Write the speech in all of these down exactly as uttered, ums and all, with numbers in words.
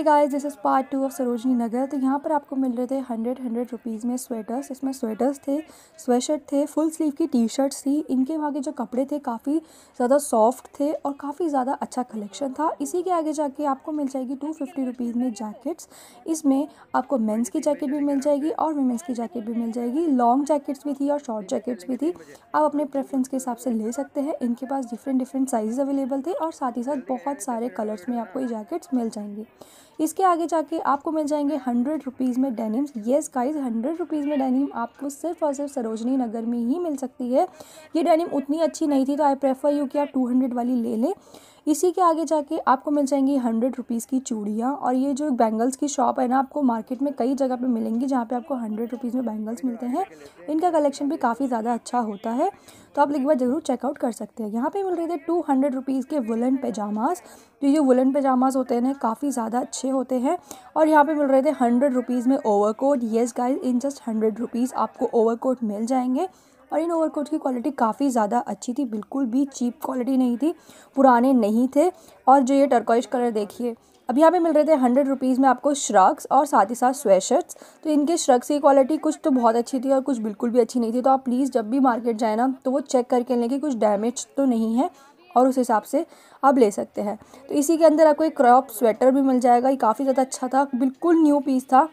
Guys, this is part two of Sarojini Nagar. तो यहाँ पर आपको मिल रहे थे हंड्रेड हंड्रेड रुपीज़ में स्वेटर्स। इसमें स्वेटर्स थे, स्वेटशर्ट थे, फुल स्लीव की टी शर्ट्स थी। इनके वहाँ के जो कपड़े थे काफ़ी ज़्यादा सॉफ्ट थे और काफ़ी ज़्यादा अच्छा कलेक्शन था। इसी के आगे जाके आपको मिल जाएगी टू फिफ्टी रुपीज़ में जैकेट्स। इसमें आपको मेंस की जैकेट भी मिल जाएगी और वीमेंस की जैकेट भी मिल जाएगी। लॉन्ग जैकेट्स भी थी और शॉर्ट जैकेट्स भी थी। आप अपने प्रेफरेंस के हिसाब से ले सकते हैं। इनके पास डिफरेंट डिफरेंट साइज़ अवेलेबल थे और साथ ही साथ बहुत सारे कलर्स में आपको ये जैकेट्स मिल जाएंगी। इसके आगे जाके आपको मिल जाएंगे हंड्रेड रुपीज़ में denims. Yes guys, hundred rupees में डेनिम आपको सिर्फ और सिर्फ सरोजनी नगर में ही मिल सकती है। ये डेनिम उतनी अच्छी नहीं थी तो आई प्रेफर यू कि आप टू हंड्रेड वाली ले लें। इसी के आगे जाके आपको मिल जाएंगी हंड्रेड रुपीज़ की चूड़ियाँ। और ये जो बैंगल्स की शॉप है ना, आपको मार्केट में कई जगह पे मिलेंगी जहाँ पे आपको हंड्रेड रुपीज़ में बैंगल्स मिलते हैं। इनका कलेक्शन भी काफ़ी ज़्यादा अच्छा होता है, तो आप एक बार ज़रूर चेकआउट कर सकते हैं। यहाँ पे मिल रहे थे टू हंड्रेड रुपीज़ के वुलन पैजामाज। तो ये वुलन पैजामाज होते हैं ना, काफ़ी ज़्यादा अच्छे होते हैं। और यहाँ पे मिल रहे थे हंड्रेड रुपीज़ में overcoat. Yes guys, in just hundred rupees आपको ओवरकोट मिल जाएंगे। और इन ओवरकोट की क्वालिटी काफ़ी ज़्यादा अच्छी थी, बिल्कुल भी चीप क्वालिटी नहीं थी, पुराने नहीं थे। और जो ये टर्कोइश कलर देखिए, अब यहाँ पे मिल रहे थे हंड्रेड रुपीज़ में आपको श्रग्स और साथ ही साथ स्वेटशर्ट्स। तो इनके श्रग्स की क्वालिटी कुछ तो बहुत अच्छी थी और कुछ बिल्कुल भी अच्छी नहीं थी। तो आप प्लीज़ जब भी मार्केट जाए ना, तो वो चेक करके लें कि कुछ डैमेज तो नहीं है और उस हिसाब से आप ले सकते हैं। तो इसी के अंदर आपको एक क्रॉप स्वेटर भी मिल जाएगा। ये काफ़ी ज़्यादा अच्छा था, बिल्कुल न्यू पीस था।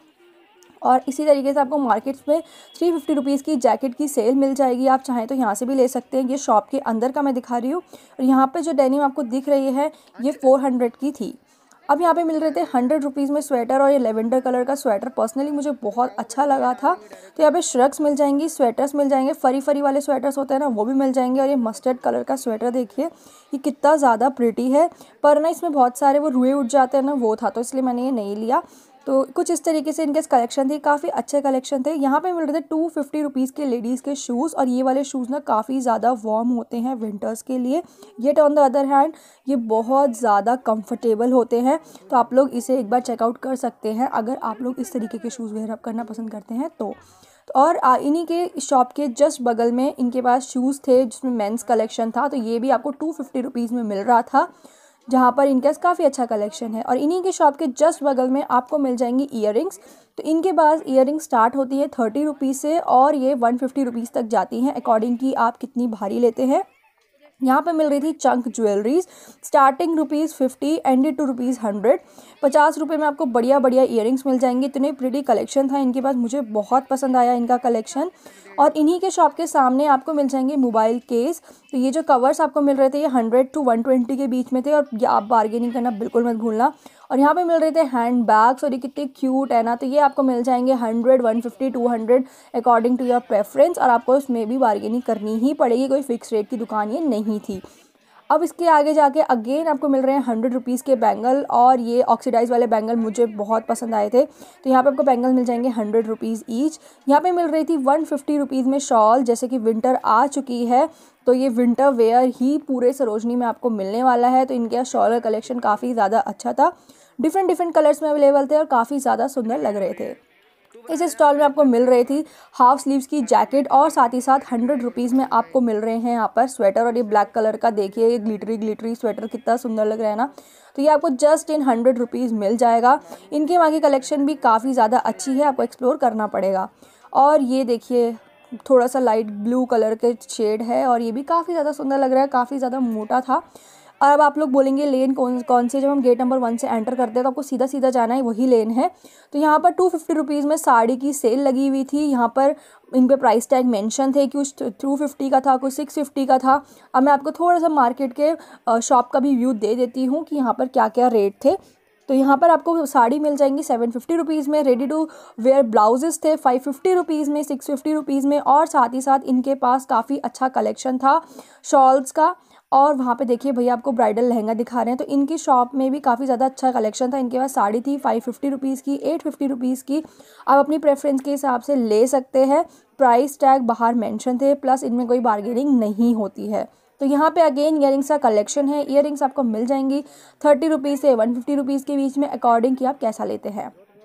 और इसी तरीके से आपको मार्केट्स में थ्री फिफ्टी रुपीज़ की जैकेट की सेल मिल जाएगी। आप चाहें तो यहाँ से भी ले सकते हैं। ये शॉप के अंदर का मैं दिखा रही हूँ। और यहाँ पे जो डेनिम आपको दिख रही है ये फोर हंड्रेड की थी। अब यहाँ पे मिल रहे थे हंड्रेड रुपीज़ में स्वेटर। और ये लेवेंडर कलर का स्वेटर पर्सनली मुझे बहुत अच्छा लगा था। तो यहाँ पे श्रग्स मिल जाएंगी, स्वेटर्स मिल जाएंगे, फरी फरी वाले स्वेटर्स होते हैं ना, वो भी मिल जाएंगे। और ये मस्टर्ड कलर का स्वेटर देखिए, ये कितना ज़्यादा प्रिटी है, पर ना इसमें बहुत सारे वो रुए उठ जाते हैं ना, वो था, तो इसलिए मैंने ये नहीं लिया। तो कुछ इस तरीके से इनके कलेक्शन थी, काफ़ी अच्छे कलेक्शन थे। यहाँ पे मिल रहे थे टू फिफ्टी रुपीज़ के लेडीज़ के शूज़। और ये वाले शूज़ ना काफ़ी ज़्यादा वार्म होते हैं विंटर्स के लिए। ये ऑन द अदर हैंड ये बहुत ज़्यादा कंफर्टेबल होते हैं। तो आप लोग इसे एक बार चेकआउट कर सकते हैं अगर आप लोग इस तरीके के शूज़ वेयर अप करना पसंद करते हैं तो। और इन्हीं के शॉप के जस्ट बगल में इनके पास शूज़ थे जिसमें मेंस कलेक्शन था। तो ये भी आपको टू फिफ्टी रुपीज़ में मिल रहा था, जहाँ पर इनके काफ़ी अच्छा कलेक्शन है। और इन्हीं के शॉप के जस्ट बगल में आपको मिल जाएंगी ईयरिंग्स। तो इनके पास ईयरिंग स्टार्ट होती है थर्टी रुपीज़ से और ये वन फिफ्टी रुपीज़ तक जाती हैं, अकॉर्डिंग की आप कितनी भारी लेते हैं। यहाँ पे मिल रही थी chunk jewelleries, starting rupees fifty and two rupees hundred. पचास रुपये में आपको बढ़िया बढ़िया ईयरिंग्स मिल जाएंगे। इतने प्रिटी कलेक्शन था इनके पास, मुझे बहुत पसंद आया इनका कलेक्शन। और इन्हीं के शॉप के सामने आपको मिल जाएंगे मोबाइल केस। तो ये जो कवर्स आपको मिल रहे थे ये हंड्रेड टू वन ट्वेंटी के बीच में थे। और आप बार्गेनिंग करना बिल्कुल मत भूलना। और यहाँ पे मिल रहे थे हैंड बैग्स, और ये कितने क्यूट है ना। तो ये आपको मिल जाएंगे hundred, one fifty, two hundred according to your preference. और आपको उसमें भी बार्गेनिंग करनी ही पड़ेगी, कोई फिक्स रेट की दुकान ये नहीं थी। अब इसके आगे जाके अगेन आपको मिल रहे हैं हंड्रेड रुपीज़ के बैंगल। और ये ऑक्सीडाइज वाले बैंगल मुझे बहुत पसंद आए थे। तो यहाँ पे आपको बैंगल मिल जाएंगे हंड्रेड रुपीज़ ईच। यहाँ पे मिल रही थी वन फिफ्टी रुपीज़ में शॉल। जैसे कि विंटर आ चुकी है तो ये विंटर वेयर ही पूरे सरोजनी में आपको मिलने वाला है। तो इनके शॉल कलेक्शन काफ़ी ज़्यादा अच्छा था, डिफरेंट डिफरेंट कलर्स में अवेलेबल थे और काफ़ी ज़्यादा सुंदर लग रहे थे। इस स्टॉल में आपको मिल रही थी हाफ स्लीव्स की जैकेट और साथ ही साथ हंड्रेड रुपीज़ में आपको मिल रहे हैं यहाँ पर स्वेटर। और ये ब्लैक कलर का देखिए, ये ग्लिटरी ग्लिटरी स्वेटर कितना सुंदर लग रहा है ना। तो ये आपको जस्ट इन हंड्रेड रुपीज़ मिल जाएगा। इनके वहाँ की कलेक्शन भी काफ़ी ज़्यादा अच्छी है, आपको एक्सप्लोर करना पड़ेगा। और ये देखिए थोड़ा सा लाइट ब्लू कलर के शेड है और ये भी काफ़ी ज़्यादा सुंदर लग रहा है, काफ़ी ज़्यादा मोटा था। और अब आप लोग बोलेंगे लेन कौन कौन से, जब हम गेट नंबर वन से एंटर करते हैं तो आपको सीधा सीधा जाना है, वही लेन है। तो यहाँ पर टू फिफ्टी रुपीज़ में साड़ी की सेल लगी हुई थी। यहाँ पर इन पे प्राइस टैग मेंशन थे, कुछ टू फिफ्टी का था, कुछ सिक्स फिफ्टी का था। अब मैं आपको थोड़ा सा मार्केट के शॉप का भी व्यू दे देती हूँ कि यहाँ पर क्या क्या रेट थे। तो यहाँ पर आपको साड़ी मिल जाएंगी सेवन फिफ्टी रुपीज़ में। रेडी टू वेयर ब्लाउजेस थे फाइव फिफ्टी रुपीज़ में, सिक्स फिफ्टी रुपीज़ में। और साथ ही साथ इनके पास काफ़ी अच्छा कलेक्शन था शॉल्स का। और वहाँ पे देखिए भैया आपको ब्राइडल लहंगा दिखा रहे हैं। तो इनकी शॉप में भी काफ़ी ज़्यादा अच्छा कलेक्शन था। इनके पास साड़ी थी फाइव फिफ्टी रुपीज़ की, एट फिफ्टी रुपीज़ की। आप अपनी प्रेफरेंस के हिसाब से ले सकते हैं। प्राइस टैग बाहर मेंशन थे, प्लस इनमें कोई बार्गेनिंग नहीं होती है। तो यहाँ पे अगेन ईयरिंग्स का कलेक्शन है। ईयरिंग्स आपको मिल जाएंगी थर्टी रुपीज़ से वन फिफ्टी रुपीज़ के बीच में, अकॉर्डिंग कि आप कैसा लेते हैं।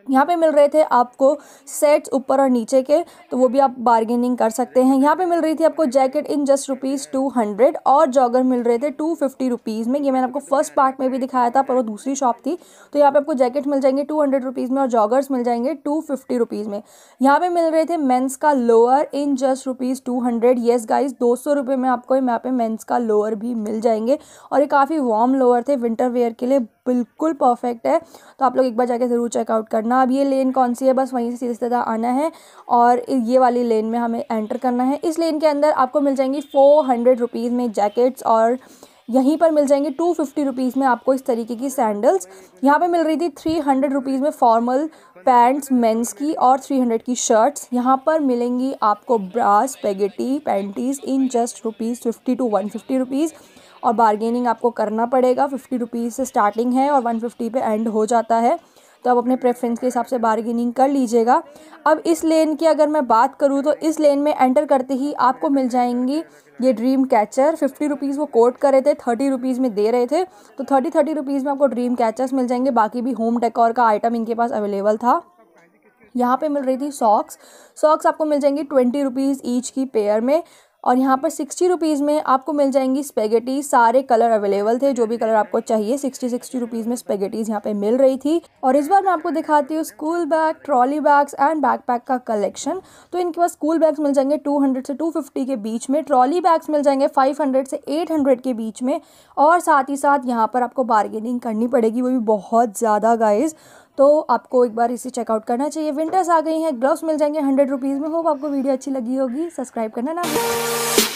यहाँ पे मिल रहे थे आपको सेट्स ऊपर और नीचे के, तो वो भी आप बार्गेनिंग कर सकते हैं। यहाँ पे मिल रही थी आपको jacket in just rupees two hundred और जॉगर मिल रहे थे टू फिफ्टी रुपीज़ में। ये मैंने आपको फर्स्ट पार्ट में भी दिखाया था, पर वो दूसरी शॉप थी। तो यहाँ पे आपको जैकेट मिल जाएंगे टू हंड्रेड रुपीज़ में और जॉगर्स मिल जाएंगे टू फिफ्टी रुपीज़ में। यहाँ पे मिल रहे थे मेंस का lower in just rupees two hundred. Yes guys, दो सौ रुपये में आपको यहाँ पे मेंस का लोअर भी मिल जाएंगे और ये काफ़ी वार्म लोअर थे, विंटर वेयर के लिए बिल्कुल परफेक्ट है। तो आप लोग एक बार जाके ज़रूर चेकआउट करना। अब ये लेन कौन सी है, बस वहीं से सीधे सीधा आना है और ये वाली लेन में हमें एंटर करना है। इस लेन के अंदर आपको मिल जाएंगी फोर हंड्रेड रुपीज़ में जैकेट्स और यहीं पर मिल जाएंगे टू फिफ्टी रुपीज़ में आपको इस तरीके की सैंडल्स। यहाँ पे मिल रही थी थ्री हंड्रेड रुपीज़ में फॉर्मल पैंट्स मेंस की और थ्री हंड्रेड की शर्ट्स। यहाँ पर मिलेंगी आपको bra spaghetti panties in just rupees fifty to one fifty rupees और बार्गेनिंग आपको करना पड़ेगा। फिफ्टी रुपीज़ से स्टार्टिंग है और वन फिफ्टी पे एंड हो जाता है, तो आप अपने प्रेफरेंस के हिसाब से बार्गेनिंग कर लीजिएगा। अब इस लेन की अगर मैं बात करूँ तो इस लेन में एंटर करते ही आपको मिल जाएंगी ये ड्रीम कैचर। फिफ्टी रुपीज़ वो कोट कर रहे थे, थर्टी रुपीज़ में दे रहे थे, तो थर्टी थर्टी रुपीज़ में आपको ड्रीम कैचर्स मिल जाएंगे। बाकी भी होम डेकोर का आइटम इनके पास अवेलेबल था। यहाँ पे मिल रही थी सॉक्स। सॉक्स आपको मिल जाएंगी ट्वेंटी रुपीज़ ईच की पेयर में और यहाँ पर सिक्सटी रुपीज़ में आपको मिल जाएंगी स्पेगेटी। सारे कलर अवेलेबल थे, जो भी कलर आपको चाहिए सिक्सटी सिक्सटी रुपीज़ में स्पेगेटीज़ यहाँ पे मिल रही थी। और इस बार मैं आपको दिखाती हूँ school bag, trolley bags and backpack का कलेक्शन। तो इनके पास स्कूल बैग्स मिल जाएंगे टू हंड्रेड से टू फिफ्टी के बीच में, ट्रॉली बैग्स मिल जाएंगे फाइव हंड्रेड से एट हंड्रेड के बीच में और साथ ही साथ यहाँ पर आपको बार्गेनिंग करनी पड़ेगी, वो भी बहुत ज़्यादा गाइज। तो आपको एक बार इसे चेकआउट करना चाहिए। विंटर्स आ गई हैं, ग्लव्स मिल जाएंगे हंड्रेड रुपीज़ में। होप आपको वीडियो अच्छी लगी होगी। सब्सक्राइब करना ना भूलें।